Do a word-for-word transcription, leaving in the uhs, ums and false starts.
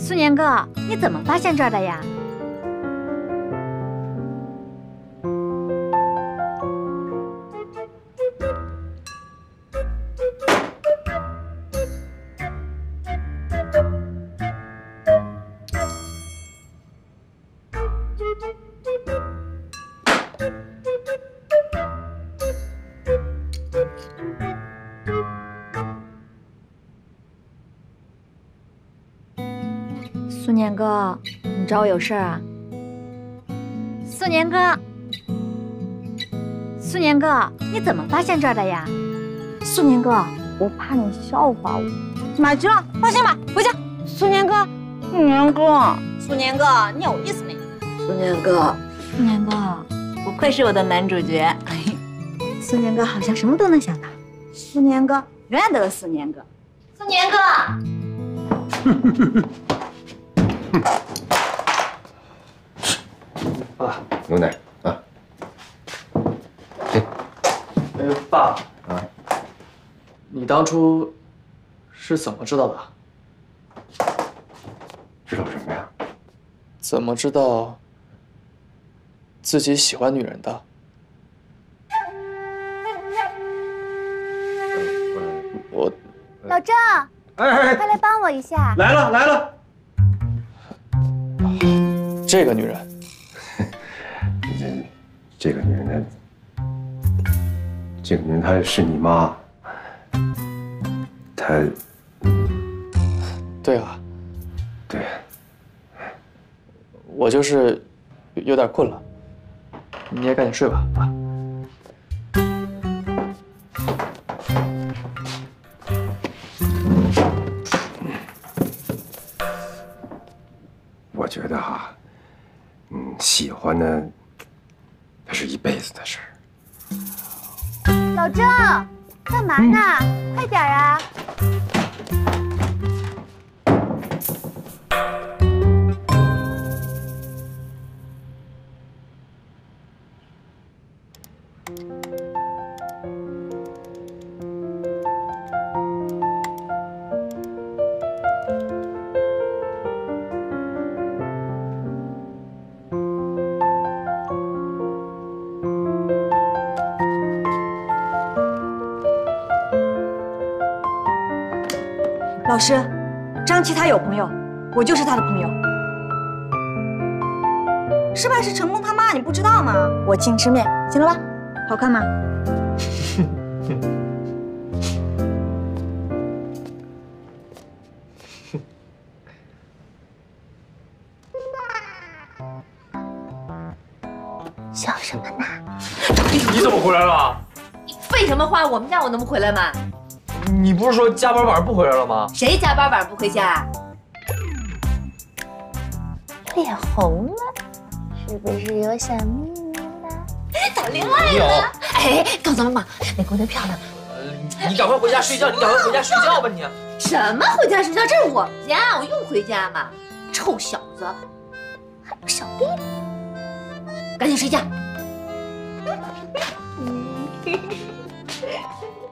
苏年哥，你怎么发现这儿的呀？苏年哥，你找我有事儿啊？苏年哥，苏年哥，你怎么发现这儿的呀？苏年哥，我怕你笑话我。买齐了，放心吧，回家。苏年哥，苏年哥，苏年哥，你有意思没？苏年哥，苏年哥，不愧是我的男主角。苏年哥好像什么都能想到。苏年哥，永远都是苏年哥。苏年哥。 爸，牛奶啊！给。 呃，爸啊， 你当初是怎么知道的？ 知道什么呀？ 怎么知道自己喜欢女人的？我老郑， 哎哎快来帮我一下！ 来了来了！ 这个女人， 这这个女人呢？这个女人她是你妈，她， 对啊， 对， 我就是有有点困了，你也赶紧睡吧，啊。 我觉得哈，嗯，喜欢呢，那是一辈子的事儿。 老郑，干嘛呢？嗯、快点啊！ 老师，张琪他有朋友，我就是他的朋友。失败是成功他妈，你不知道吗？我请吃面，行了吧？好看吗？ 笑什么呢？ 你怎么回来了？ 你废什么话？我们家我能不回来吗？ 你不是说加班晚上不回来了吗？ 谁加班晚上不回家？ 脸红了，是不是有小秘密了？ 谈恋爱了？哎，告诉妈妈，那姑娘漂亮。 呃，你赶快回家睡觉，你赶快回家睡觉吧你。 什么回家睡觉？这是我们家，我用回家吗？臭小子，还有小弟弟，赶紧睡觉。